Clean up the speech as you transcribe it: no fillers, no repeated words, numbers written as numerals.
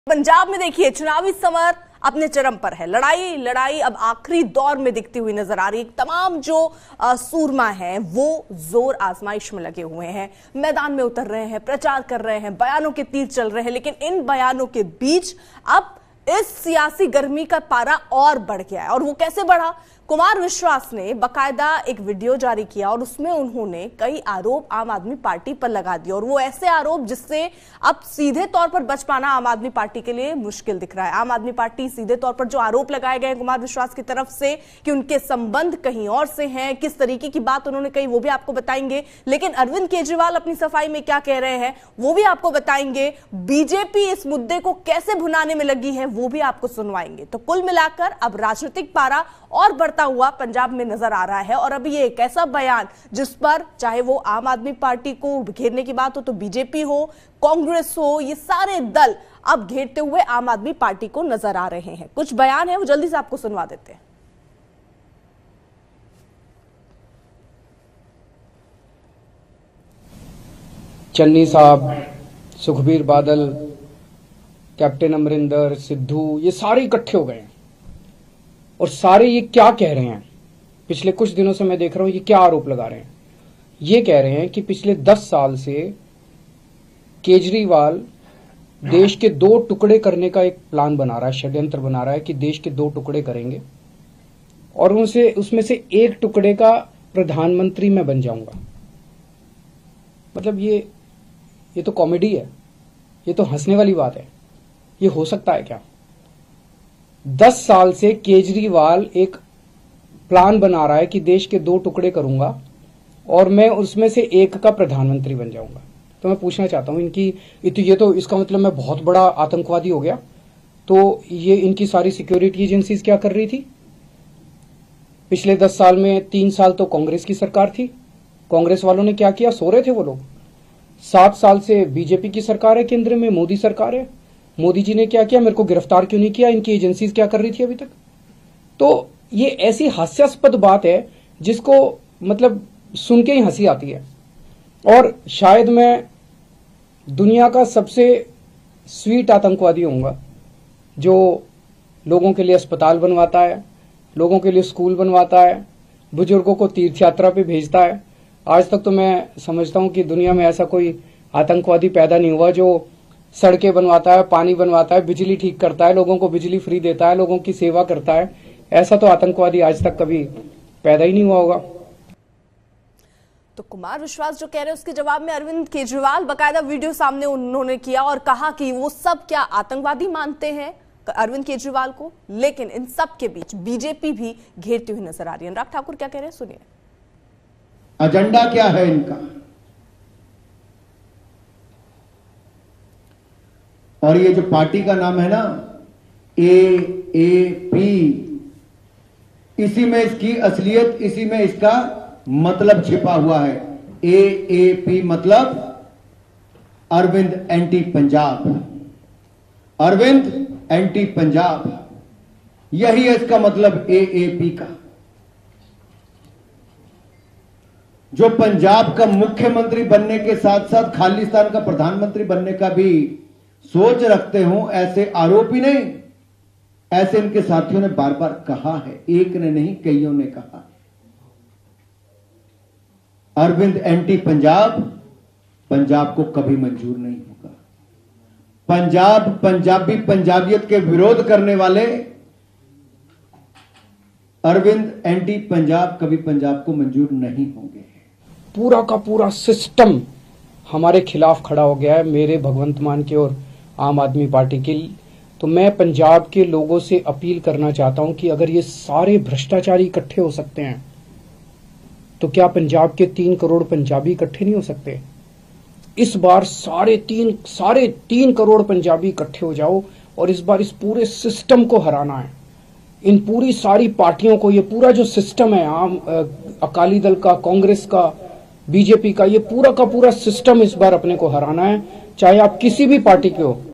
पंजाब में देखिए चुनावी समर अपने चरम पर है। लड़ाई अब आखिरी दौर में दिखती हुई नजर आ रही है। तमाम जो सूरमा हैं वो जोर आजमाइश में लगे हुए हैं, मैदान में उतर रहे हैं, प्रचार कर रहे हैं, बयानों के तीर चल रहे हैं। लेकिन इन बयानों के बीच अब इस सियासी गर्मी का पारा और बढ़ गया है। और वो कैसे बढ़ा? कुमार विश्वास ने बकायदा एक वीडियो जारी किया और उसमें उन्होंने कई आरोप आम आदमी पार्टी पर लगा दिए, और वो ऐसे आरोप जिससे अब सीधे तौर पर बच पाना आम आदमी पार्टी के लिए मुश्किल दिख रहा है। आम आदमी पार्टी सीधे तौर पर जो आरोप लगाए गए कुमार विश्वास की तरफ से कि उनके संबंध कहीं और से हैं, किस तरीके की बात उन्होंने कही वो भी आपको बताएंगे। लेकिन अरविंद केजरीवाल अपनी सफाई में क्या कह रहे हैं वो भी आपको बताएंगे। बीजेपी इस मुद्दे को कैसे भुनाने में लगी है वो भी आपको सुनवाएंगे। तो कुल मिलाकर अब राजनीतिक पारा और बढ़ता हुआ पंजाब में नजर आ रहा है। और अभी ये एक ऐसा बयान जिस पर चाहे वो आम आदमी पार्टी को घेरने की बात हो तो बीजेपी हो, कांग्रेस हो, ये सारे दल अब घेरते हुए आम आदमी पार्टी को नजर आ रहे हैं। कुछ बयान है वो जल्दी से आपको सुनवा देते हैं। चन्नी साहब, सुखबीर बादल, कैप्टन अमरिंदर, सिद्धू, ये सारे इकट्ठे हो गए हैं और सारे ये क्या कह रहे हैं? पिछले कुछ दिनों से मैं देख रहा हूं ये क्या आरोप लगा रहे हैं। ये कह रहे हैं कि पिछले 10 साल से केजरीवाल देश के 2 टुकड़े करने का एक प्लान बना रहा है, षड्यंत्र बना रहा है कि देश के 2 टुकड़े करेंगे और उसमें से एक टुकड़े का प्रधानमंत्री मैं बन जाऊंगा। मतलब ये तो कॉमेडी है, ये तो हंसने वाली बात है। ये हो सकता है क्या? 10 साल से केजरीवाल एक प्लान बना रहा है कि देश के 2 टुकड़े करूंगा और मैं उसमें से एक का प्रधानमंत्री बन जाऊंगा। तो मैं पूछना चाहता हूं ये तो इसका मतलब मैं बहुत बड़ा आतंकवादी हो गया। तो ये इनकी सारी सिक्योरिटी एजेंसीज क्या कर रही थी? पिछले 10 साल में 3 साल तो कांग्रेस की सरकार थी। कांग्रेस वालों ने क्या किया? सो रहे थे वो लोग। 7 साल से बीजेपी की सरकार है, केंद्र में मोदी सरकार है। मोदी जी ने क्या किया? मेरे को गिरफ्तार क्यों नहीं किया? इनकी एजेंसीज क्या कर रही थी अभी तक? तो ये ऐसी हास्यास्पद बात है जिसको मतलब सुन के ही हंसी आती है। और शायद मैं दुनिया का सबसे स्वीट आतंकवादी होऊंगा जो लोगों के लिए अस्पताल बनवाता है, लोगों के लिए स्कूल बनवाता है, बुजुर्गों को तीर्थ यात्रा पे भेजता है। आज तक तो मैं समझता हूं कि दुनिया में ऐसा कोई आतंकवादी पैदा नहीं हुआ जो सड़कें बनवाता है, पानी बनवाता है, बिजली ठीक करता है, लोगों को बिजली फ्री देता है, लोगों की सेवा करता है। ऐसा तो आतंकवादी आज तक कभी पैदा ही नहीं हुआ होगा। तो कुमार विश्वास जो कह रहे हैं उसके जवाब में अरविंद केजरीवाल बकायदा वीडियो सामने उन्होंने किया और कहा कि वो सब क्या आतंकवादी मानते हैं अरविंद केजरीवाल को। लेकिन इन सब के बीच बीजेपी भी घेरती हुई नजर आ रही है। अनुराग ठाकुर क्या कह रहे हैं सुनिए। एजेंडा क्या है इनका? और ये जो पार्टी का नाम है ना AAP, इसी में इसकी असलियत, इसी में इसका मतलब छिपा हुआ है। AAP मतलब अरविंद एंटी पंजाब, अरविंद एंटी पंजाब, यही है इसका मतलब AAP का। जो पंजाब का मुख्यमंत्री बनने के साथ साथ खालिस्तान का प्रधानमंत्री बनने का भी सोच रखते हो, ऐसे आरोप ही नहीं, ऐसे इनके साथियों ने बार बार कहा है। एक ने नहीं, कईयों ने कहा। अरविंद एंटी पंजाब, पंजाब को कभी मंजूर नहीं होगा। पंजाब, पंजाबी, पंजाबियत के विरोध करने वाले अरविंद एंटी पंजाब कभी पंजाब को मंजूर नहीं होंगे। पूरा का पूरा सिस्टम हमारे खिलाफ खड़ा हो गया है, मेरे भगवंत मान के और आम आदमी पार्टी के। तो मैं पंजाब के लोगों से अपील करना चाहता हूं कि अगर ये सारे भ्रष्टाचारी इकट्ठे हो सकते हैं तो क्या पंजाब के 3 करोड़ पंजाबी इकट्ठे नहीं हो सकते? इस बार साढ़े तीन करोड़ पंजाबी इकट्ठे हो जाओ और इस बार इस पूरे सिस्टम को हराना है। इन पूरी सारी पार्टियों को, ये पूरा जो सिस्टम है, अकाली दल का, कांग्रेस का, बीजेपी का, ये पूरा का पूरा सिस्टम इस बार अपने को हराना है, चाहे आप किसी भी पार्टी के हो।